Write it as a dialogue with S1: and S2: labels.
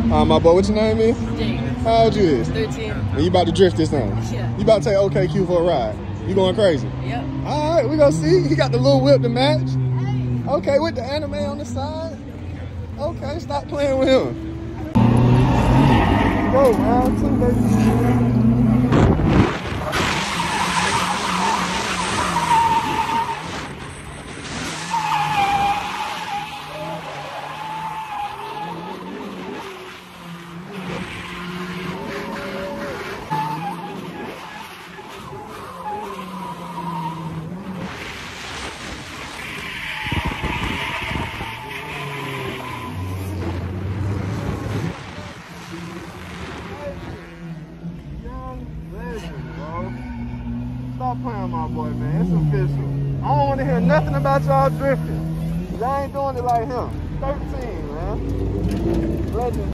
S1: My boy, what your name is?
S2: Jake.
S1: How old you is?
S2: 13.
S1: And you about to drift this time?
S2: Yeah.
S1: You about to take OKQ for a ride? You going crazy?
S2: Yep.
S1: All right, we gonna see. He got the little whip to match. Okay, with the anime on the side. Okay, stop playing with him. Go, round 2, baby. Stop playing with my boy, man. It's official. I don't want to hear nothing about y'all drifting. Y'all ain't doing it like him. 13, man. Legend.